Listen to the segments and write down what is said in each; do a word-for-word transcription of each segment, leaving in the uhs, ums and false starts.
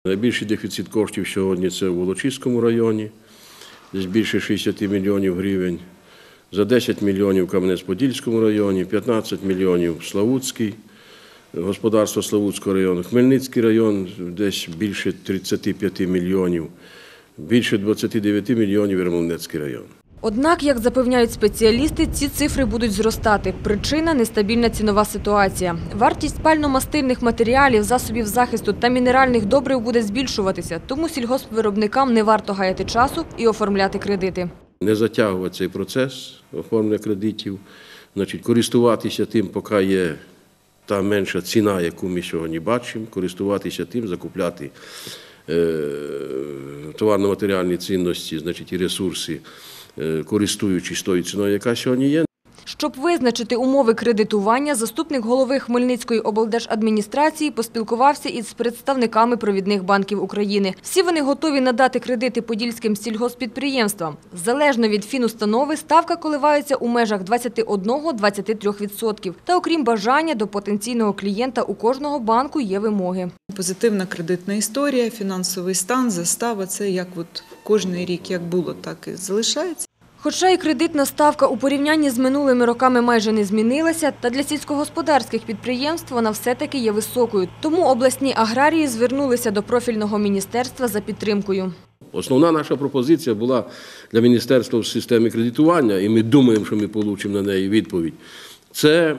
Найбільший дефіцит коштів сьогодні – це у Волочиському районі, десь більше шістдесят мільйонів гривень, за десять мільйонів в Кам'янець-Подільському районі, п'ятнадцять мільйонів в Славутський, господарство Славутського району, Хмельницький район десь більше тридцять п'ять мільйонів, більше двадцять дев'ять мільйонів Ярмолинецький район. Однак, як запевняють спеціалісти, ці цифри будуть зростати. Причина – нестабільна цінова ситуація. Вартість пально-мастильних матеріалів, засобів захисту та мінеральних добрив буде збільшуватися, тому сільгоспвиробникам не варто гаяти часу і оформляти кредити. Не затягувати цей процес оформлення кредитів, значить, користуватися тим, поки є та менша ціна, яку ми сьогодні бачимо, користуватися тим, закупляти е, товарно-матеріальні цінності, значить, і ресурси, користуючись тою ціною, яка сьогодні є. Щоб визначити умови кредитування, заступник голови Хмельницької облдержадміністрації поспілкувався із представниками провідних банків України. Всі вони готові надати кредити подільським сільгосппідприємствам. Залежно від фінустанови, ставка коливається у межах двадцять один - двадцять три відсотки. Та окрім бажання, до потенційного клієнта у кожного банку є вимоги. Позитивна кредитна історія, фінансовий стан, застава – це як от кожний рік як було, так і залишається. Хоча і кредитна ставка у порівнянні з минулими роками майже не змінилася, та для сільськогосподарських підприємств вона все-таки є високою. Тому обласні аграрії звернулися до профільного міністерства за підтримкою. Основна наша пропозиція була для міністерства в системі кредитування, і ми думаємо, що ми отримаємо на неї відповідь. Це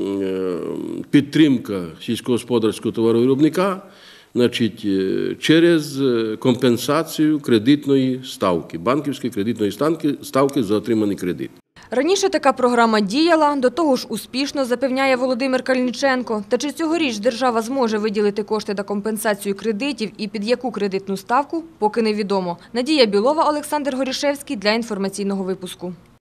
підтримка сільськогосподарського товаровиробника, значить, через компенсацію кредитної ставки, банківської кредитної ставки за отриманий кредит. Раніше така програма діяла, до того ж успішно, запевняє Володимир Кальниченко. Та чи цьогоріч держава зможе виділити кошти на компенсацію кредитів і під яку кредитну ставку, поки невідомо. Надія Білова, Олександр Горішевський для інформаційного випуску.